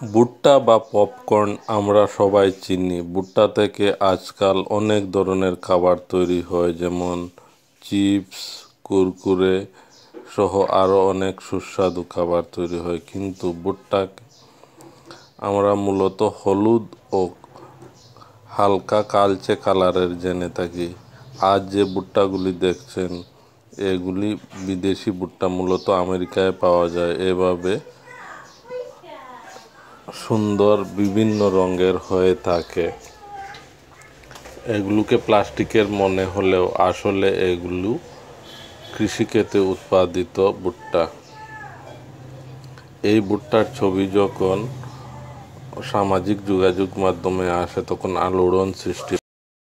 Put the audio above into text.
ভুট্টা বা পপকর্ন আমরা সবাই চিনি। ভুট্টা থেকে আজকাল অনেক ধরনের খাবার তৈরি হয়, যেমন চিপস, কুরকুরে সহ আরও অনেক সুস্বাদু খাবার তৈরি হয়। কিন্তু ভুট্টা আমরা মূলত হলুদ ও হালকা কালচে কালারের জেনে থাকি। আজ যে ভুট্টাগুলি দেখছেন এগুলি বিদেশি ভুট্টা, মূলত আমেরিকায় পাওয়া যায়। এভাবে সুন্দর বিভিন্ন রঙের হয়ে থাকে। এগুলোকে প্লাস্টিকের মনে হলেও আসলে এগুলো কৃষিক্ষেত্রে উৎপাদিত ভুট্টা। এই ভুট্টার ছবি যখন সামাজিক যোগাযোগ মাধ্যমে আসে তখন আলোড়ন সৃষ্টি